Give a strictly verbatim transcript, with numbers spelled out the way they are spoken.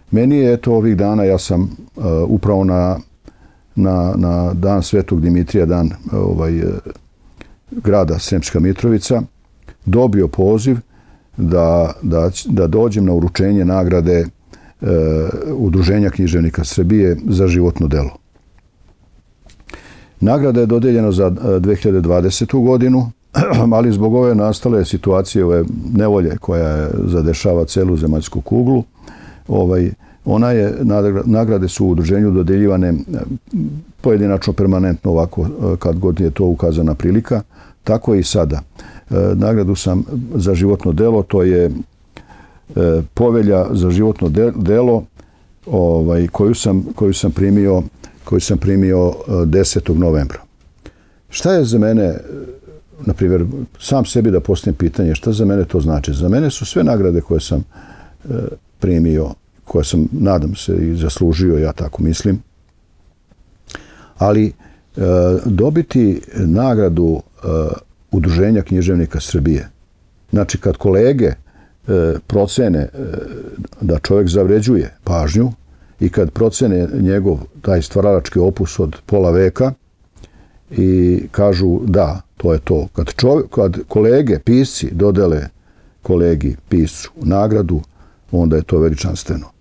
Meni je, eto, ovih dana, ja sam uh, upravo na, na, na dan Svetog Dimitrija, dan ovaj, grada Sremska Mitrovica, dobio poziv da, da, da dođem na uručenje nagrade uh, Udruženja književnika Srbije za životno delo. Nagrada je dodeljena za dve hiljade dvadesetu. godinu, ali zbog ove nastale situacije, ove nevolje koja je zadešava celu zemaljsku kuglu, ovaj, ona je, nagrade su u udruženju dodeljivane pojedinačno, permanentno, ovako kad god je to ukazana prilika, tako i sada. Nagradu sam za životno delo, to je povelja za životno delo ovaj, koju sam, koju sam primio koju sam primio desetog novembra. Šta je za mene, na primjer, sam sebi da postavim pitanje, šta za mene to znači? Za mene su sve nagrade koje sam primio, koje sam, nadam se, i zaslužio, ja tako mislim, ali dobiti nagradu Udruženja književnika Srbije, znači kad kolege procene da čovjek zavređuje pažnju, i kad procene njegov taj stvaralački opus od pola veka i kažu da, to je to. Kad, čovjek, kad kolege, pisci, dodele kolegi, piscu nagradu, onda je to veličanstveno.